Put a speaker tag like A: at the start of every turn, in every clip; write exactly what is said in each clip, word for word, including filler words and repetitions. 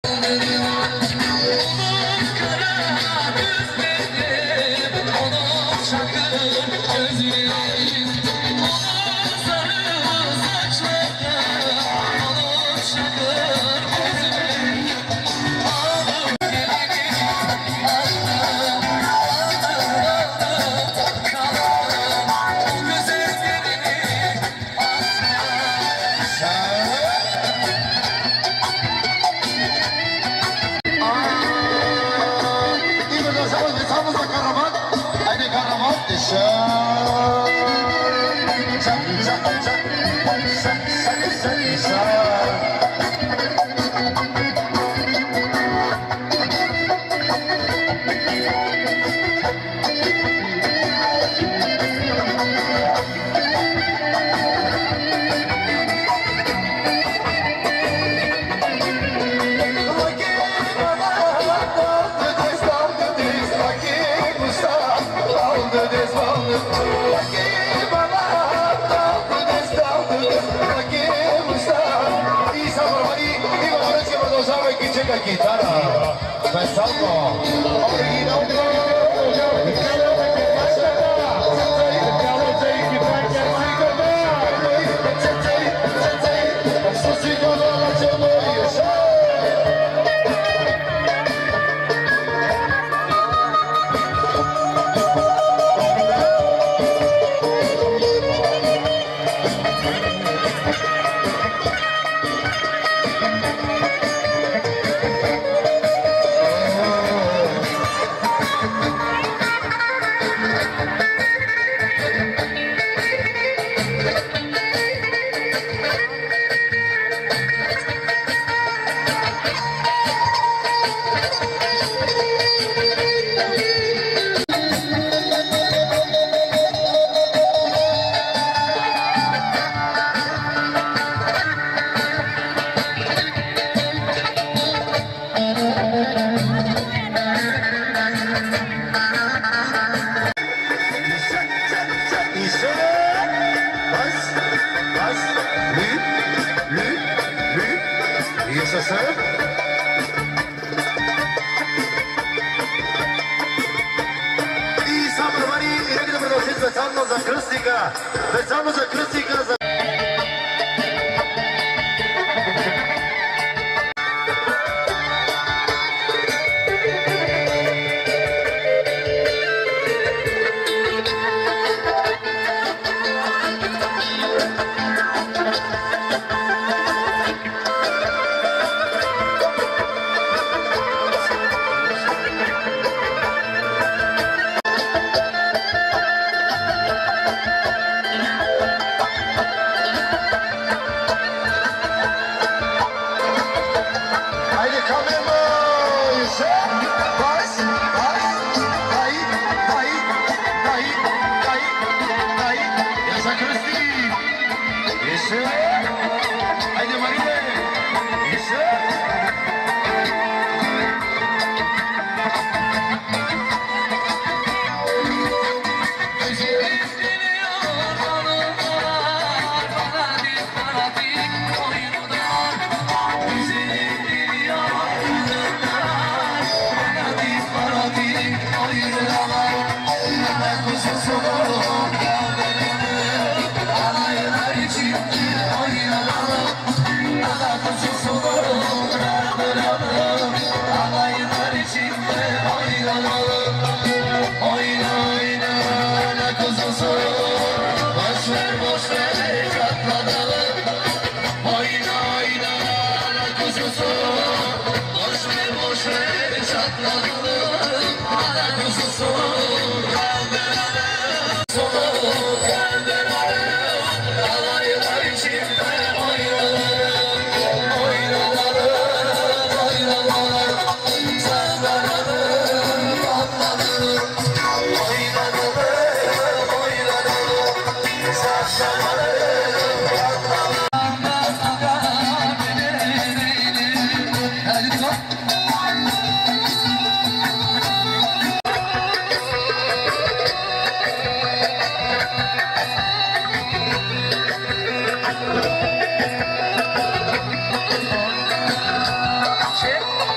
A: Check.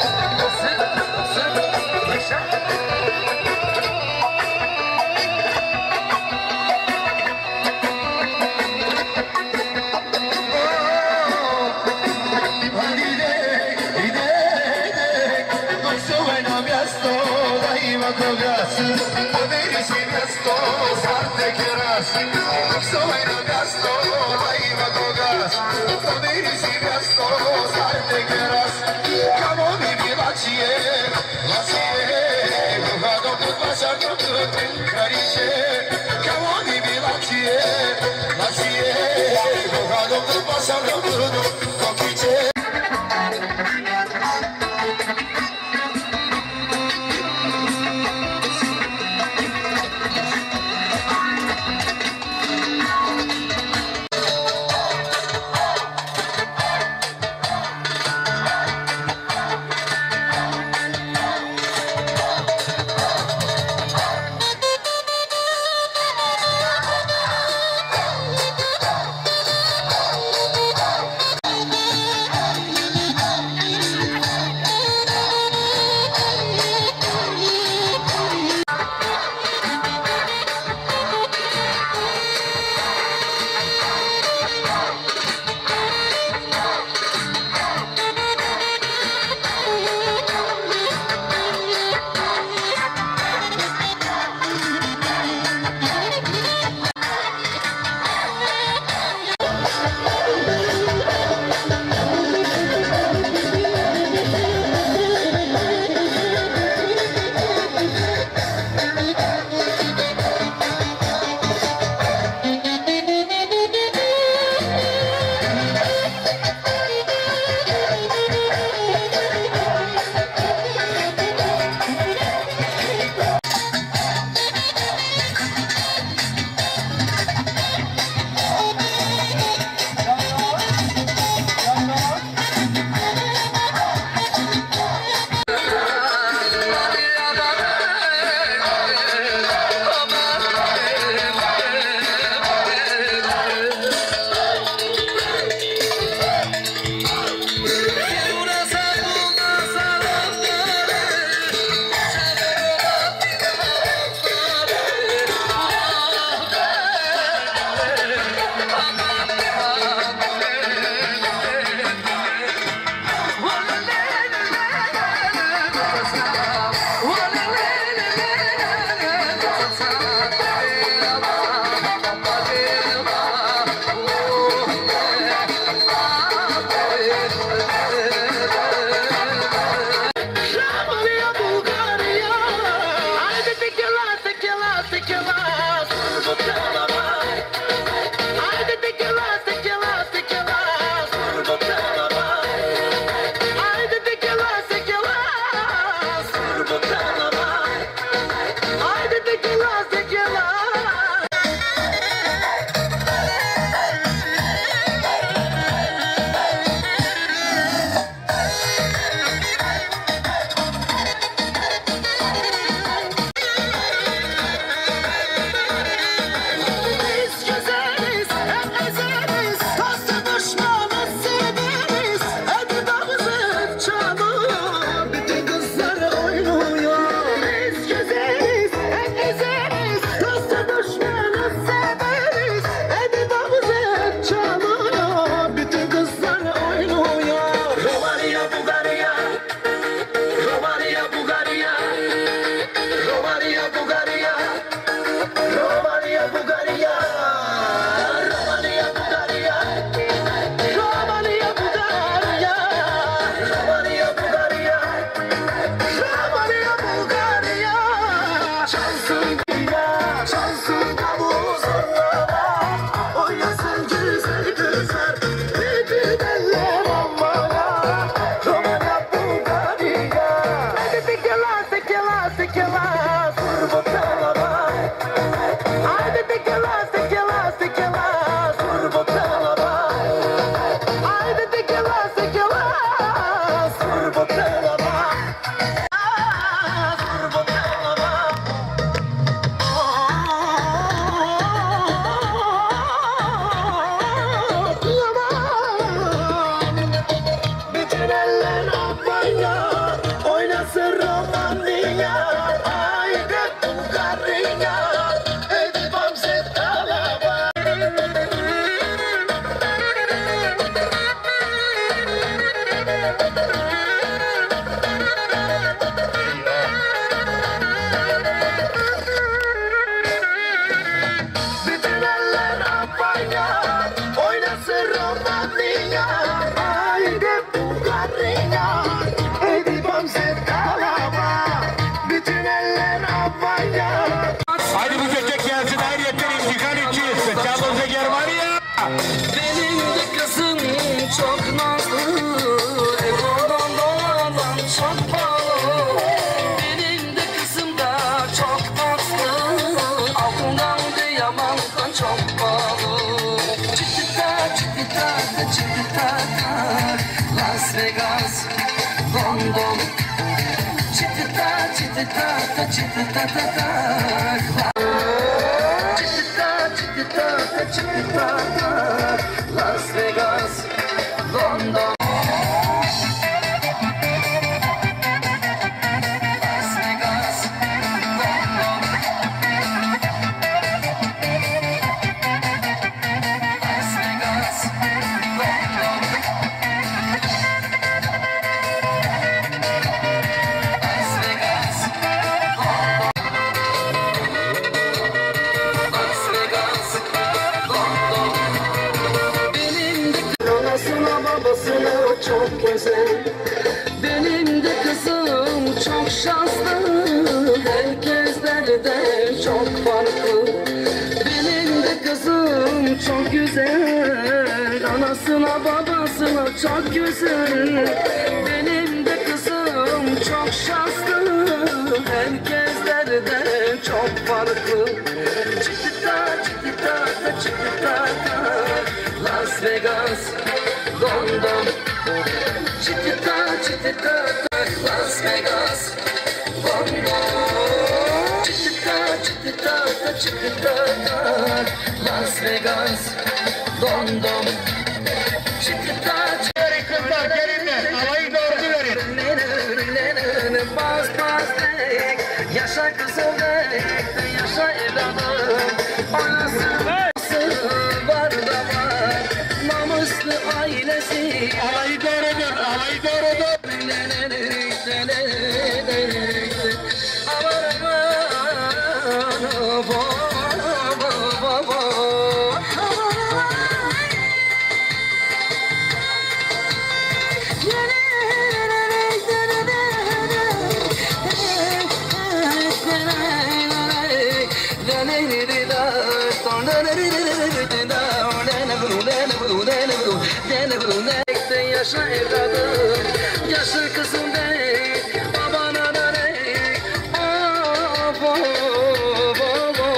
A: Magogas, Poderi Sinesto, Sarte Keras, Soy Nagasto, Ay Magogas, Poderi Sinesto, Sarte Keras, Camo mi Vachie, Vachie, Mugado Pupasa Kutut, Kariche, Camo mi Vachie, Vachie, Mugado Pupasa Kutut, Kokiche.
B: Çitita çitita ta çitita ta ta. Çitita çitita ta çitita ta. Las Vegas, London. Çok güzel. Benim de kızım çok şanslı. Herkeslerden çok farklı. Benim de kızım çok güzel. Anasına babasına çok güzel. Benim de kızım çok şanslı. Herkeslerden çok farklı. Çıkıta çıkıta çıkıta Las Vegas, London. Çitita çitita Las Vegas, London. Çitita çitita çitita Las Vegas, London. Çitita çitita
A: Kızlar gelin de alayı doğru verin.
B: Bas bas dek, yaşa kızım dek, yaşa evladım. Anası var da var, namuslu ailesi.
A: Alayı doğru dön, alayı doğru dön.
B: Yaşa evladım, yaşa kızım dey, babana da dey, of of of of.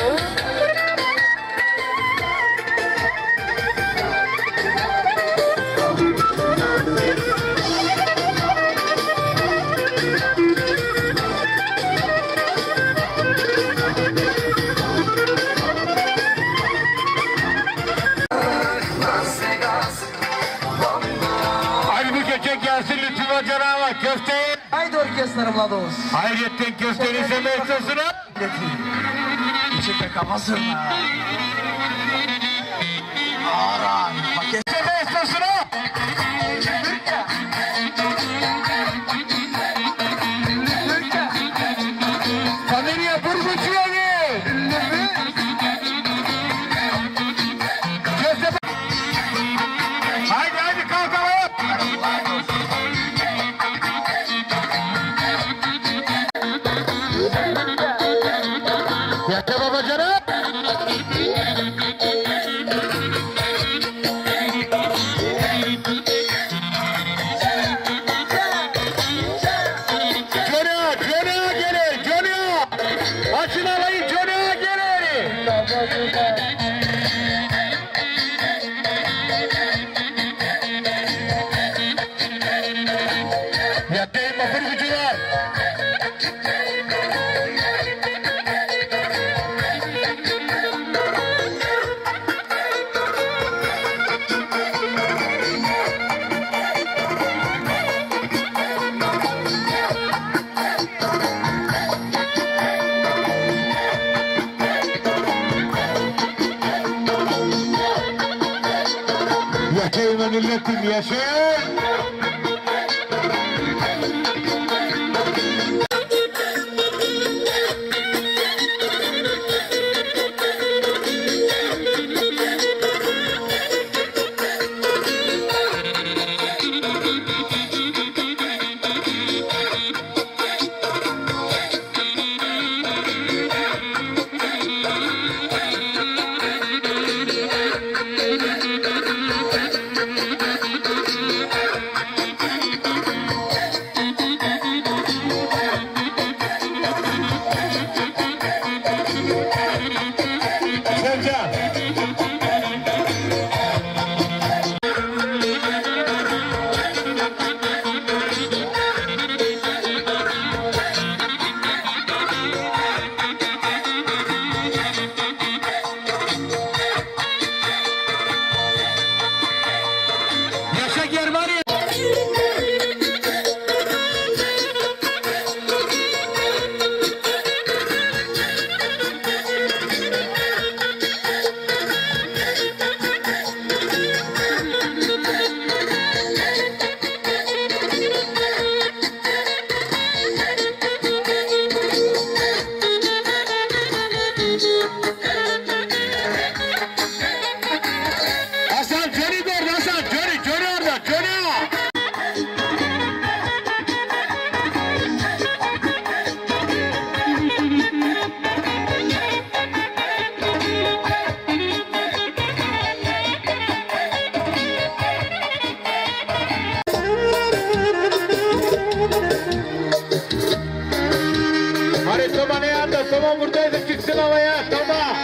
A: Gelsin lütfen canavar köfteyi.
B: Haydi orkestra Vlados.
A: Hayrettin köftenin semestosunu.
B: İçinde kafasın. Aran.
A: Semestosunu. Kameraya burgucuya gel. Köfte. Haydi haydi kalk havaya. Yeter babacana. Johnny, Johnny gelir, Johnny. Açın alayı, Johnny gelir. Yatayım bakır gücüler. Yaşayın milletim, yaşayın! Hadi Toma ne anda? Toma buradaydı. Çıksın havaya. Toma.